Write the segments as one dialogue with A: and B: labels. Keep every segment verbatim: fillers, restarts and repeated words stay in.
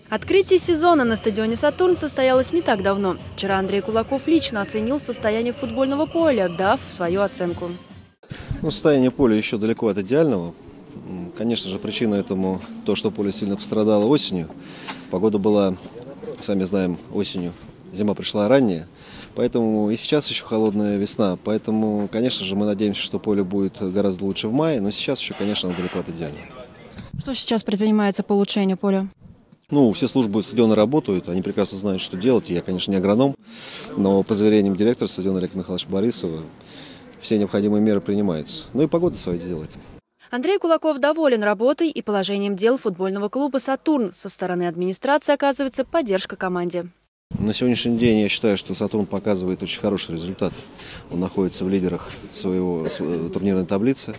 A: Открытие сезона на стадионе «Сатурн» состоялось не так давно. Вчера Андрей Кулаков лично оценил состояние футбольного поля, дав свою оценку.
B: Ну, состояние поля еще далеко от идеального. Конечно же, причина этому то, что поле сильно пострадало осенью. Погода была, сами знаем, осенью. Зима пришла ранее. Поэтому и сейчас еще холодная весна. Поэтому, конечно же, мы надеемся, что поле будет гораздо лучше в мае. Но сейчас еще, конечно, оно далеко от идеального.
A: Что сейчас предпринимается по улучшению поля?
B: Ну, все службы стадиона работают, они прекрасно знают, что делать. Я, конечно, не агроном, но по заверениям директора стадиона Олега Михайловича Борисова все необходимые меры принимаются. Ну и погода свое делает.
A: Андрей Кулаков доволен работой и положением дел футбольного клуба «Сатурн». Со стороны администрации оказывается поддержка команде.
B: На сегодняшний день я считаю, что «Сатурн» показывает очень хороший результат. Он находится в лидерах своего турнирной таблицы.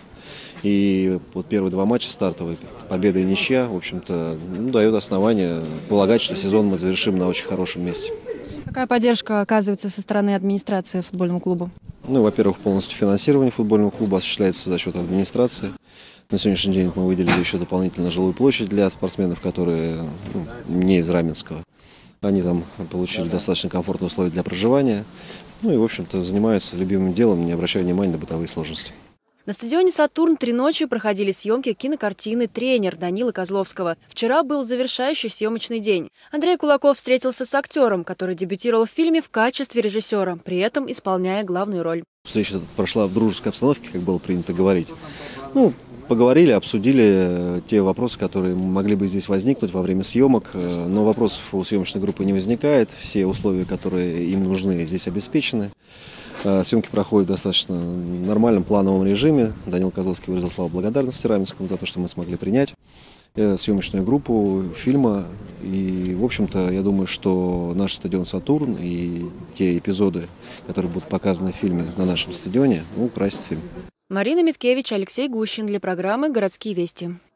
B: И вот первые два матча стартовые, победа и ничья, в общем-то, ну, дает основание полагать, что сезон мы завершим на очень хорошем месте.
A: Какая поддержка оказывается со стороны администрации футбольному клубу?
B: Ну, во-первых, полностью финансирование футбольного клуба осуществляется за счет администрации. На сегодняшний день мы выделили еще дополнительно жилую площадь для спортсменов, которые ну, не из Раменского. Они там получили достаточно комфортные условия для проживания. Ну и, в общем-то, занимаются любимым делом, не обращая внимания на бытовые сложности.
A: На стадионе «Сатурн» три ночи проходили съемки кинокартины «Тренер» Данилы Козловского. Вчера был завершающий съемочный день. Андрей Кулаков встретился с актером, который дебютировал в фильме в качестве режиссера, при этом исполняя главную роль.
B: Встреча прошла в дружеской обстановке, как было принято говорить. Ну, поговорили, обсудили те вопросы, которые могли бы здесь возникнуть во время съемок. Но вопросов у съемочной группы не возникает. Все условия, которые им нужны, здесь обеспечены. Съемки проходят в достаточно нормальном плановом режиме. Данил Козловский выразил слова благодарности Раменскому за то, что мы смогли принять съемочную группу фильма. И, в общем-то, я думаю, что наш стадион «Сатурн» и те эпизоды, которые будут показаны в фильме на нашем стадионе, украсят фильм.
A: Марина Миткевич, Алексей Гущин для программы «Городские вести».